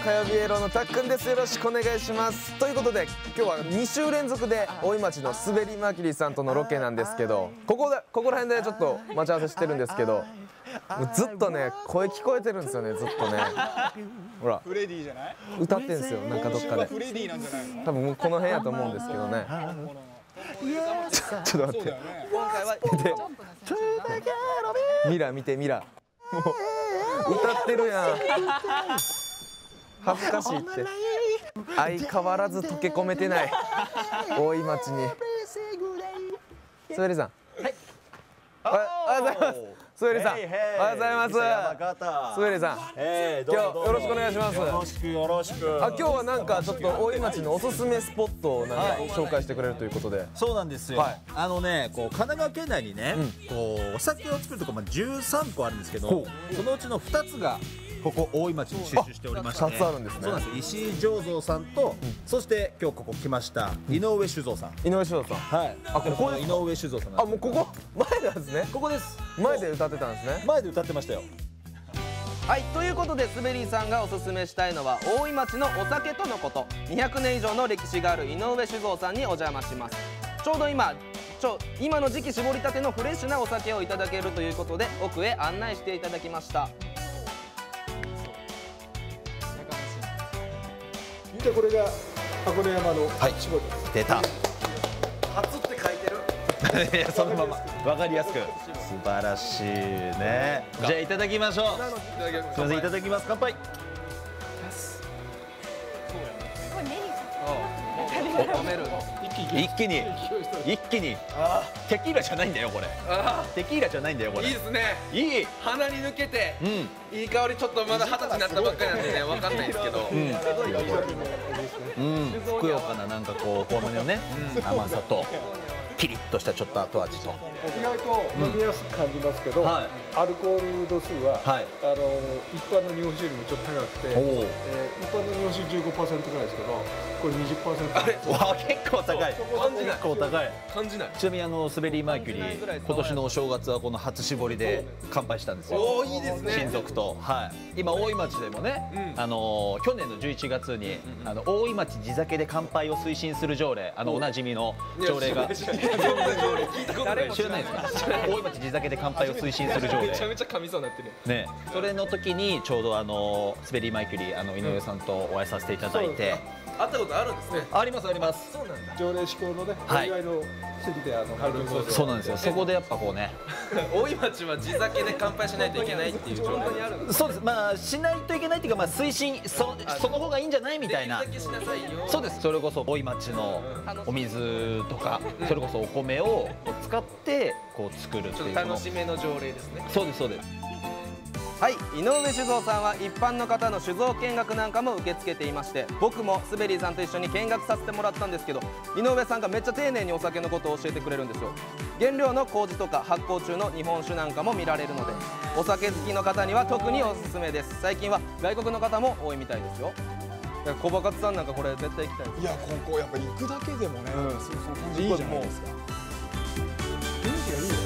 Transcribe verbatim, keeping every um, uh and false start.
火曜日エロのたっくんです。よろしくお願いします。ということで今日はに週連続で大井町のスベリーマーキュリーさんとのロケなんですけど、ここでここら辺でちょっと待ち合わせしてるんですけど、もうずっとね声聞こえてるんですよね。ずっとねほらフレディじゃない？ 歌ってんですよ、なんかどっかで。 フレディなんじゃないの？ 多分もうこの辺やと思うんですけどね。ちょちょっと待って。 今回はでミラ見てミラ、もう歌ってるやん。恥ずかしいって。相変わらず溶け込めてない大井町に。スベリさん、はい、おはようございます。スベリさん、おはようございます。スベリさん、今日よろしくお願いします。 よろしくよろしく。 あ、今日はなんかちょっと大井町のおすすめスポットをなんか紹介してくれるということで。 そうなんですよ。あのね、こう神奈川県内にね、こうお酒を作るとこまあじゅうさんこあるんですけど、そのうちのふたつがここ大井町に集中しておりまして、 ふたつあるんですね。 そうなんです。石井醸造さんと、そして今日ここ来ました井上酒造さん。 井上酒造さん。 はい。 あ、ここ井上酒造さん。 あ、もうここ前なんですね。 ここです。 前で歌ってたんですね。 前で歌ってましたよ。 はい、ということでスベリーさんがおすすめしたいのは大井町のお酒とのこと。にひゃくねん以上の歴史がある井上酒造さんにお邪魔します。ちょうど今ちょ今の時期搾りたてのフレッシュなお酒をいただけるということで奥へ案内していただきました。 でこれが箱根山の搾りです。 出た。 初って書いてる。 いや、そのままわかりやすく。素晴らしいね。じゃあいただきましょう。すみません、いただきます。乾杯。一気に一気にテキーラじゃないんだよこれ。テキーラじゃないんだよこれ。 いいですね。 いい。 鼻に抜けて、 うん、 いい香り。ちょっとまだ二十歳になったばっかりなんでね、わかんないですけど。 うん、ふくよかななんかこう香味のね、甘さとキリッとしたちょっと後味と。 意外と飲みやすく感じますけど、アルコール度数はあの一般の日本酒よりもちょっと高くて、一般の日本酒 じゅうごパーセント ぐらいですけど、これ にじゅっパーセント。あれ、 わ、結構高い。結構高い。 感じない。 ちなみにあのスベリーマーキュリー、今年のお正月はこの初搾りで乾杯したんですよ。 おお、いいですね。 親族と。はい。今大井町でもね、あの去年のじゅういちがつにあの大井町地酒で乾杯を推進する条例、あのおなじみの条例が。誰も知らないですか。大井町地酒で乾杯を推進する条例。 めちゃめちゃ噛みそうになってる。 ね、それの時にちょうどあのスベリーマーキュリーあの井上さんとお会いさせていただいて。 会ったことあるんですね。 ありますあります。 そうなんだ。 条例施行のね、お祝いの席であの入るそうです。 そうなんですよ。そこでやっぱこうね。 大井町は地酒で乾杯しないといけないっていう条例にあるんです。 そうです。まあしないといけないっていうか、まあ推進そその方がいいんじゃないみたいな。そうです。それこそ大井町のお水とか、それこそお米を使ってこう作るっていう。 楽しめの条例ですね。 そうですそうです。 はい、井上酒造さんは一般の方の酒造見学なんかも受け付けていまして、僕もスベリーさんと一緒に見学させてもらったんですけど、井上さんがめっちゃ丁寧にお酒のことを教えてくれるんですよ。原料の麹とか発酵中の日本酒なんかも見られるので、お酒好きの方には特におすすめです。最近は外国の方も多いみたいですよ。小バカツさんなんかこれ絶対行きたいです。 いや、ここやっぱ行くだけでもね、そういう感じいいじゃないですか。雰囲気がいい。